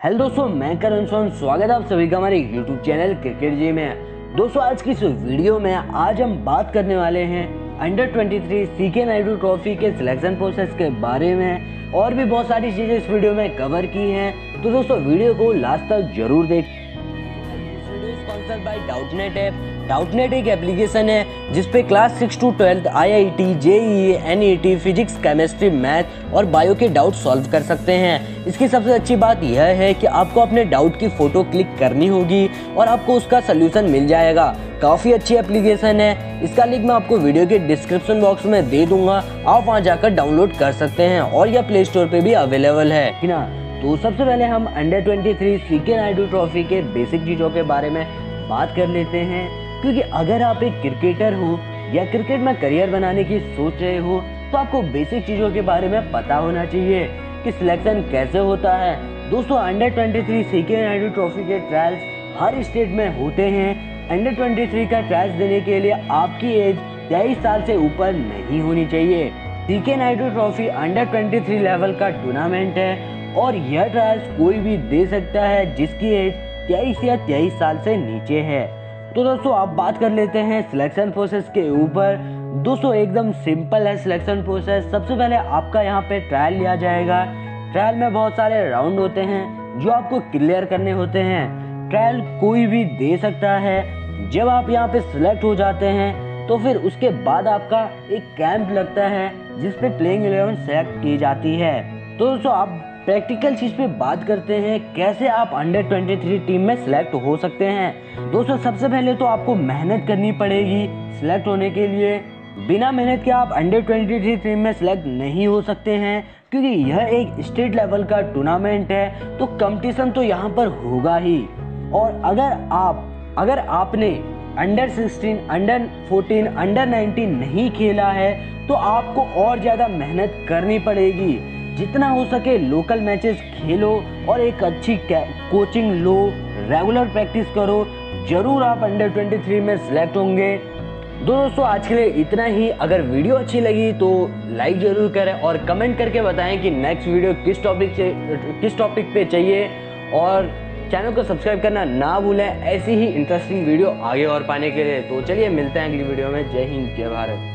Hello दोस्तों, मैं करण सोन। स्वागत है आप सभी का हमारे यूट्यूब चैनल क्रिकेट जी में। दोस्तों, आज की इस वीडियो में आज हम बात करने वाले हैं अंडर 23 सीके नायडू ट्रॉफी के सिलेक्शन प्रोसेस के बारे में, और भी बहुत सारी चीज़ें इस वीडियो में कवर की हैं। तो दोस्तों, वीडियो को लास्ट तक जरूर देखें। Sponsored by Doubtnut app. Doubtnut एक एप्लीकेशन है जिसपे class 6 to 12 IIT, JEE, NET, physics, chemistry, math और बायो के डाउट सॉल्व कर सकते हैं। इसकी सबसे अच्छी बात यह है कि आपको अपने डाउट की फ़ोटो क्लिक करनी होगी और आपको उसका सल्यूशन मिल जाएगा। काफ़ी अच्छी एप्लीकेशन है। इसका लिंक मैं आपको वीडियो के डिस्क्रिप्शन बॉक्स में दे दूंगा, आप वहाँ जाकर डाउनलोड कर सकते हैं और यह प्ले स्टोर पर भी अवेलेबल है ना। तो सबसे पहले हम अंडर 23 सीके नायडू ट्रॉफी के बेसिक चीज़ों के बारे में बात कर लेते हैं, क्योंकि अगर आप एक क्रिकेटर हो या क्रिकेट में करियर बनाने की सोच रहे हो तो आपको बेसिक चीज़ों के बारे में पता होना चाहिए कि सिलेक्शन कैसे होता है। दोस्तों, अंडर 23 सीके नायडू ट्रॉफी के ट्रायल्स हर स्टेट में होते हैं। अंडर 23 का ट्रायल्स देने के लिए आपकी एज 23 साल से ऊपर नहीं होनी चाहिए। CK Naidu trophy under 23 level का टूर्नामेंट है और यह ट्रायल्स कोई भी दे सकता है जिसकी एज 23 या 23 साल से नीचे है। तो दोस्तों, आप बात कर लेते हैं सिलेक्शन प्रोसेस के ऊपर। दोस्तों, एकदम सिंपल है सिलेक्शन प्रोसेस। सबसे पहले आपका यहाँ पे ट्रायल लिया जाएगा। ट्रायल में बहुत सारे राउंड होते हैं जो आपको क्लियर करने होते हैं। ट्रायल कोई भी दे सकता है। जब आप यहाँ पे सिलेक्ट हो जाते हैं तो फिर उसके बाद आपका एक कैंप लगता है जिसपे प्लेइंग 11 सेलेक्ट की जाती है। तो दोस्तों, आप प्रैक्टिकल चीज़ पे बात करते हैं कैसे आप अंडर 23 टीम में सिलेक्ट हो सकते हैं। दोस्तों, सबसे पहले तो आपको मेहनत करनी पड़ेगी सिलेक्ट होने के लिए। बिना मेहनत के आप अंडर 23 टीम में सिलेक्ट नहीं हो सकते हैं, क्योंकि यह एक स्टेट लेवल का टूर्नामेंट है, तो कंपटीशन तो यहाँ पर होगा ही। और अगर आपने अंडर 16, अंडर 14, अंडर 19 नहीं खेला है तो आपको और ज़्यादा मेहनत करनी पड़ेगी। जितना हो सके लोकल मैचेस खेलो और एक अच्छी कोचिंग लो, रेगुलर प्रैक्टिस करो, जरूर आप अंडर 23 में सिलेक्ट होंगे। दोस्तों, आज के लिए इतना ही। अगर वीडियो अच्छी लगी तो लाइक जरूर करें और कमेंट करके बताएं कि नेक्स्ट वीडियो किस टॉपिक पे चाहिए, और चैनल को सब्सक्राइब करना ना भूलें ऐसी ही इंटरेस्टिंग वीडियो आगे और पाने के लिए। तो चलिए, मिलते हैं अगली वीडियो में। जय हिंद, जय भारत।